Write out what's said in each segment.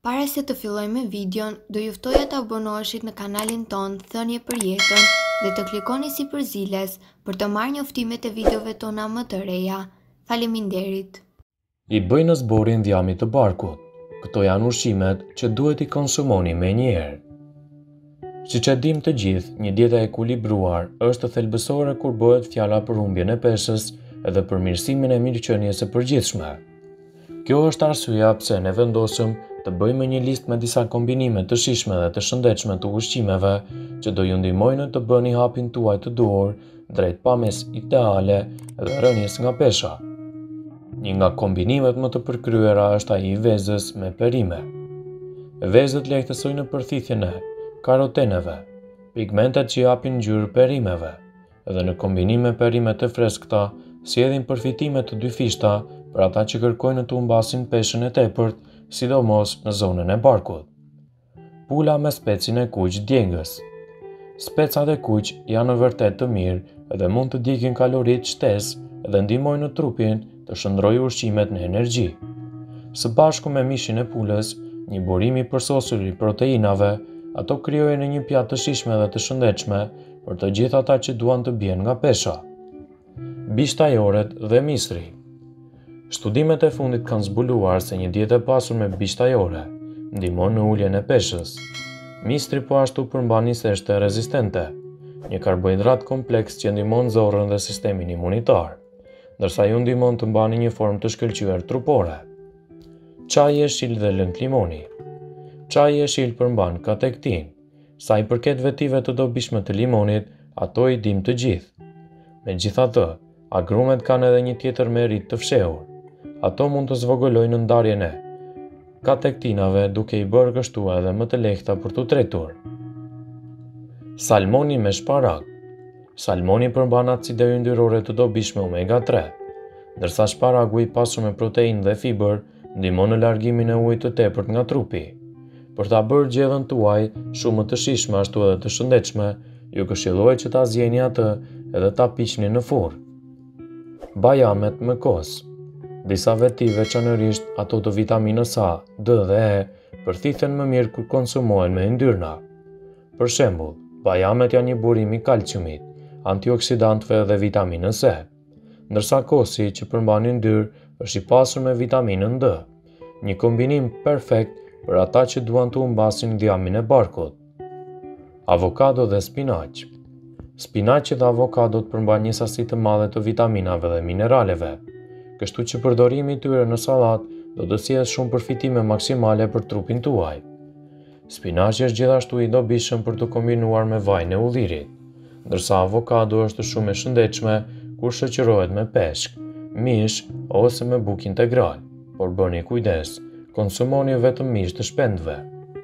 Para se të filloj me videon, do juftoja të abonoheshit në kanalin ton Thënie për Jetën dhe të klikoni sipër ziles për të marrë njoftimet e videove tona më të reja. Faleminderit. I bëjnë zborin dhjamit të barkut. Këto janë ushqimet që duhet i konsumoni me njerë. Siç e dim të gjithë, një dietë e ekuilibruar është thelbësore kur bëhet fjala për humbjen e peshës edhe për mirësimin e mirëqenies së përgjithshme. Kjo është arsyeja pse ne vendosëm të bëjmë një listë me disa kombinime të shijshme dhe të shëndetshme të ushqimeve që do ju ndihmojnë të bëni hapin tuaj të duhur drejt pamjes ideale dhe rënies nga pesha. Një nga kombinimet më të përkryera është ai i vezës me perime. Vezët lehtësojnë përthithjen e karoteneve, pigmentet që japin ngjyrë perimeve, dhe në kombinim me perime të freskëta sjellin përfitime të dyfishta për ata që kërkojnë të humbasin peshën e tepërt, sidomos në zonën e barkut. Pula me specin e kuq djegës. Specat e kuq janë në vërtet të mirë dhe mund të djegin kaloritë shtesë dhe ndihmojnë në trupin të shndrojë ushqimet në energji. Së bashku me mishin e pulës, një burim i përsosur i proteinave, ato krijojnë një pjatë të shijshme dhe të shëndetshme për të gjithë ata që duan të bien nga pesha. Bishtajoret dhe mistri. Studimet e fundit kanë zbuluar se një dietë e pasur me bishtajore ndihmon në uljen e peshës. Mistri po ashtu përmban niseshte rezistente, një karbohidrat kompleks që ndihmon zorrën dhe sistemin imunitar, ndërsa ju ndihmon të mbani një formë të shkëlqyer trupore. Çaji i jeshil dhe lëng limoni. Çaji i jeshil përmban katektin. Sa i përket vetive të dobishme të limonit, ato i dim të gjithë. Megjithatë, agrumet kanë edhe një tjetër merit të fshehur. Ato mund të zvogëlojnë ndarjen e katektinave duke i bërë kështu edhe më të lehta për t'u tretur. Salmoni me shparag. Salmoni përmban acide yndyrore të dobishme omega 3, ndërsa shparagu i pasur me proteinë dhe fibër ndihmon në largimin e ujit të tepërt nga trupi. Për ta bërë gjedhën tuaj shumë më të shijshme ashtu edhe të shëndetshme, ju këshillohet që ta zjeni atë edhe ta piqni në furrë. Bajamet me kos. Disa vetive, veçanërisht ato të vitaminës A, D dhe E, përthithen më mirë kur konsumohen me yndyrna. Për shembull, bajamet janë një burim i kalciumit, antioksidantëve dhe vitaminës E, ndërsa kosi që përmban yndyrë është i pasur me vitaminën D, një kombinim perfekt për ata që duan të humbasin dhjamin e barkut. Avokado dhe spinaq. Spinaqi dhe avokadot përmban një sasi të madhe të vitaminave dhe mineraleve, kështu që përdorimi i tyre në sallat do të sjellë shumë përfitime maksimale për trupin tuaj. Spinaqi është gjithashtu i dobishëm për të kombinuar me vajin e ullirit, ndërsa avokado është shumë e shëndetshme kur shoqërohet me peshk, mish ose me bukë integral, por bëni kujdes, konsumoni vetëm mish të shpendëve.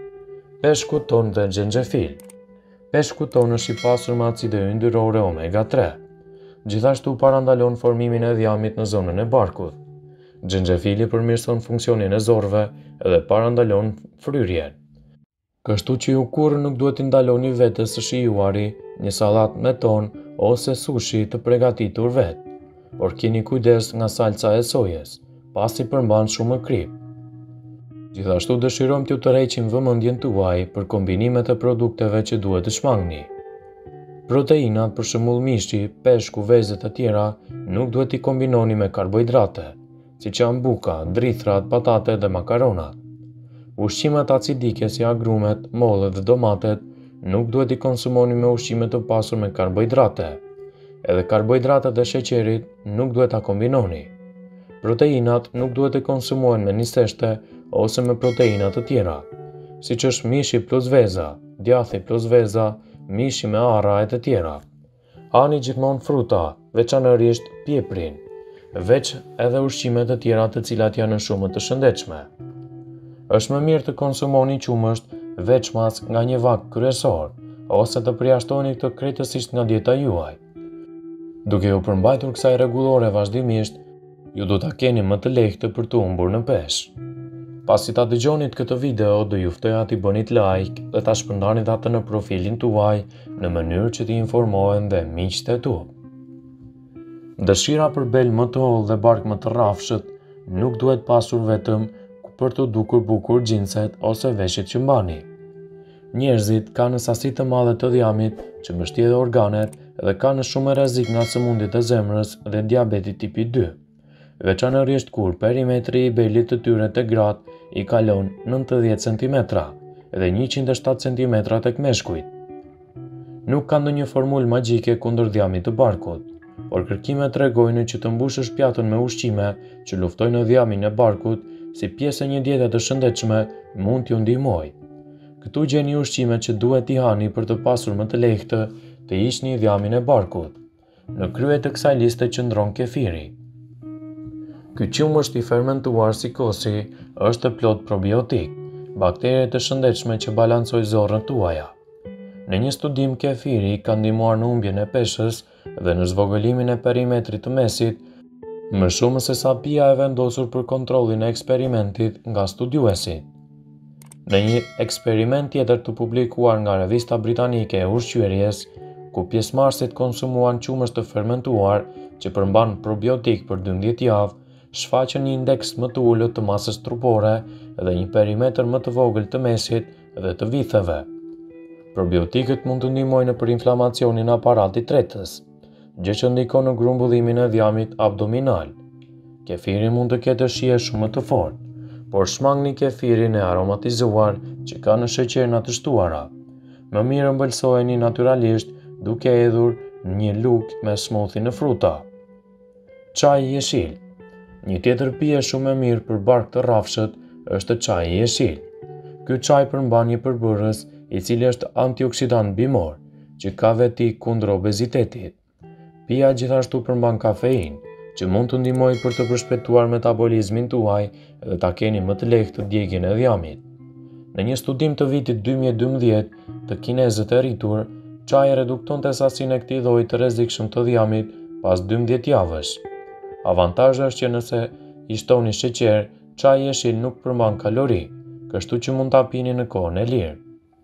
Peshku ton dhe xhenxhefil. Peshku ton është i pasur me acide yndyrore omega 3. Gjithashtu parandalon formimin e dhjamit në zonën e barkut. Xhenxhefili përmirëson funksionin e zorrëve dhe parandalon fryrjen. Kështu që ju kurrë nuk duhet t'i ndaloni vetes së shijuari një sallatë me ton ose sushi të përgatitur vet, por keni kujdes nga salca e sojës, pasi përmban shumë krip. Gjithashtu dëshirojmë t'ju tërheqim vëmendjen tuaj për kombinimet e produkteve që duhet të shmangni. Proteinat, për shembull mishi, peshku, vezët e tjera, nuk duhet t'i kombinoni me karbohidrate, siç janë buka, drithrat, patatet dhe makaronat. Ushqimet acidike si agrumet, mollet dhe domatet nuk duhet t'i konsumoni me ushqime të pasur me karbohidrate. Edhe karbohidratet dhe sheqerit nuk duhet ta kombinoni. Proteinat nuk duhet të konsumohen me niseshte ose me proteina të tjera, siç është mishi plus veza, djathi plus veza, mishi me arra e të tjera. Hani gjithmonë fruta, veçanërisht pieprin, veç edhe ushqimet të tjera të cilat janë shumë të shëndetshme. Është më mirë të konsumoni qumësht veçmas nga një vak kryesor, ose të përjashtoni këtë krejtësisht nga dieta juaj. Duke u përmbajtur kësaj rregullore vazhdimisht, ju do ta keni më të lehtë për të humbur në peshë. Pasi ta dëgjonit këtë video, do ju ftoja t'i bënit like dhe ta shpërndanit atë në profilin tuaj në mënyrë që t'i informohen dhe miqtë e tu. Dëshira për bel më të hollë dhe bark më të rrafshët nuk duhet pasur vetëm për të dukur bukur gjinset ose veshjet që mbani. Njerëzit kanë në sasi të madhe të dhjamit që mbështjellë organet dhe kanë shumë rrezik nga sëmundjet e zemrës dhe diabeti tipi 2, veçanërisht kur perimetri i belit të tyre të gratë i kalon 90 cm dhe 107 cm tek meshkujt. Nuk ka ndonjë formulë magjike kundër dhjamit të barkut, por kërkimet tregojnë që të mbushësh pjatën me ushqime që luftojnë dhjamin e barkut si pjesë e një diete të shëndetshme mund t'ju ndihmojë. Këtu gjeni ushqime që duhet t'i hani për të pasur më të lehtë të hiqni dhjamin e barkut. Në krye të kësaj liste qëndron kefiri. Ky qumësht i fermentuar si kosi është plot probiotik, baktere të shëndetshme që balancojnë zorrën tuaja. Në një studim kefiri ka ndihmuar në humbjen e peshës dhe në zvogëlimin e perimetrit të mesit, më shumë se sa pija e vendosur për kontrollin e eksperimentit nga studiuesit. Në një eksperiment tjetër të publikuar nga revista britanike e ushqyerjes, ku pjesëmarrësit konsumuan qumësht të fermentuar që përmban probiotik për 12 javë, shfaqën një indeks më të ulët të masës trupore dhe një perimetër më të vogël të mesit dhe të vitheve. Probiotikët mund të ndihmojnë për inflamacionin e aparatit tretës, gjë që ndikon në grumbullimin e dhjamit abdominal. Kefiri mund të ketë shije shumë të fortë, por shmangni kefirin e aromatizuar që ka në sheqerna të shtuara. Më mirë ëmbëlsojeni natyralisht duke hedhur një lugë me smoothie në fruta. Çaji jeshil. Një tjetër pije shumë e mirë për bark të rrafshët është çaji jeshil. Ky çaj përmban një përbërës i cili është antioksidant bimor, që ka veti kundër obezitetit. Pija gjithashtu përmban kafeinë, që mund të ndihmojë për të përshpejtuar metabolizmin tuaj dhe ta keni më të lehtë djegjen e dhjamit. Në një studim të vitit 2012 të kinezët e rritur, çaji reduktonte sasinë e këtij lloji të rrezikshëm të dhjamit pas 12 javësh. Avantazhi është që nëse i shtoni sheqer, çaji jeshil nuk përmban kalori, kështu që mund ta pini në kohën e lirë.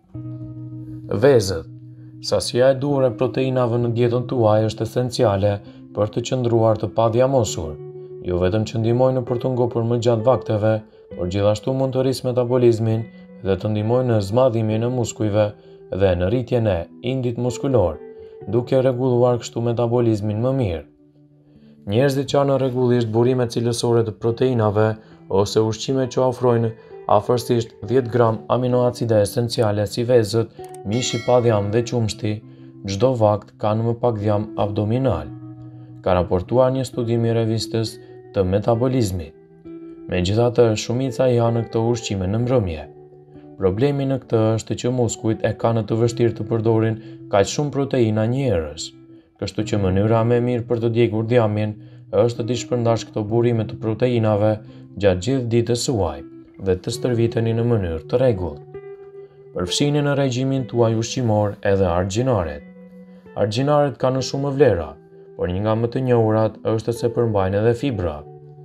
Vezët. Sasia e duhur e proteinave në dietën tuaj është esenciale për të qëndruar të padhjamosur, jo vetëm që ndihmojnë për të ngopur më gjatë vakteve, por gjithashtu mund të rrisë metabolizmin dhe të ndihmojnë në zmadhimin e muskujve dhe në rritjen e indit muskulor, duke rregulluar kështu metabolizmin më mirë. Njerëzit që kanë rregullisht burime cilësore të proteinave ose ushqime që ofrojnë afërsisht 10 gram aminoacide esenciale si vezët, mishi pa dhjam dhe qumshti, çdo vakt kanë më pak dhjam abdominal, ka raportuar një studim i revistës të metabolizmit. Megjithatë, shumica janë në këto ushqime në mbrëmje. Problemi në këtë është që muskujt e kanë të vështirë të përdorin kaq shumë proteina një herës, kështu që mënyra më e mirë për të djegur dhjamin është të shpërndash këto burime të proteinave gjatë gjithë ditës suaj dhe të stërviteni në mënyrë të rregullt. Përfshini në regjimin tuaj ushqimor edhe argjinaret. Argjinaret kanë shumë vlera, por një nga më të njohurat është se përmbajnë edhe fibra.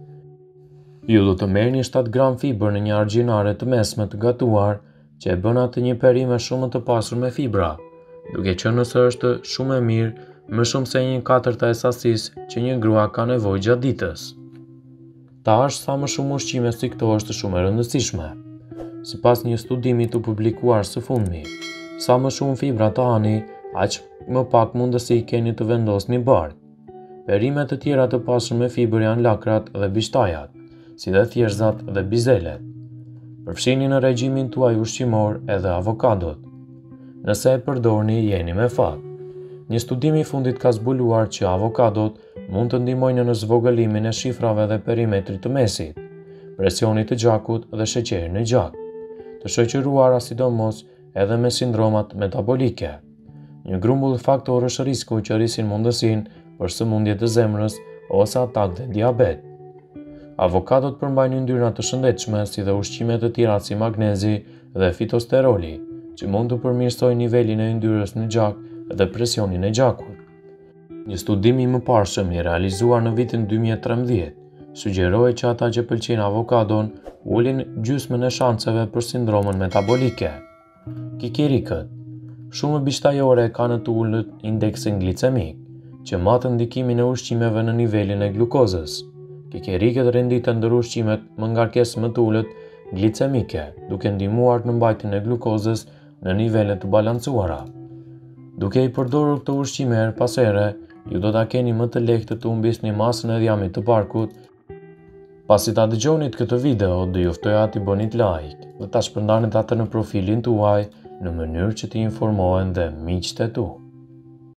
Ju do të merrni 7 gram fibër në një argjinare të mesme të gatuar, që e bën atë një perime shumë të pasur me fibra, duke qenë se është shumë e mirë, më shumë se 1/4 e sasisë që një grua ka nevojë gjatë ditës. Ta hash sa më shumë ushqime si këto është shumë e rëndësishme. Sipas një studimi të publikuar së fundmi, sa më shumë fibra të hani, aq më pak mundësi keni të vendosni bark. Perime të tjera të pasur me fibër janë lakrat dhe bishtajat, si dhe thjerëzat dhe bizelet. Përfshini në regjimin tuaj ushqimor edhe avokadot. Nëse e përdorni, jeni me fat. Një studim i fundit ka zbuluar që avokadot mund të ndihmojnë në zvogëlimin e shifrave dhe perimetrit të mesit, presionit të gjakut dhe sheqerin e gjak, të shoqëruara sidomos edhe me sindromat metabolike. Një grumbull faktorësh risku që rrisin mundësinë për sëmundje të zemrës ose atak dhe diabet. Avokadot përmbajnë yndyrna të shëndetshme si dhe ushqime të tjera si magnezi dhe fitosteroli, që mund të përmirësojnë nivelin e yndyrës në gjak dhe presionin e gjakut. Një studim i mëparshëm i realizuar në vitin 2013 sugjeroi që ata që pëlqejnë avokadon ulin gjysmën e shanseve për sindromën metabolike. Kikirikët. Shumë bishtajore kanë të ulët indeksin glicemik, që matë ndikimin e ushqimeve në nivelin e glukozës. Kikirikët renditen ndër ushqimet më ngarkesë më të ulët glicemike, duke ndihmuar në mbajtjen e glukozës në nivele të balancuara. Duke i përdorur këto ushqime her pas here, ju do ta keni më të lehtë të humbisni masën e djamit të barkut. Pasi ta dëgjonit këtë video, do ju ftoja t'i bënit like dhe ta shpërndanit atë në profilin tuaj në mënyrë që t'i informohen dhe miqtë e tu.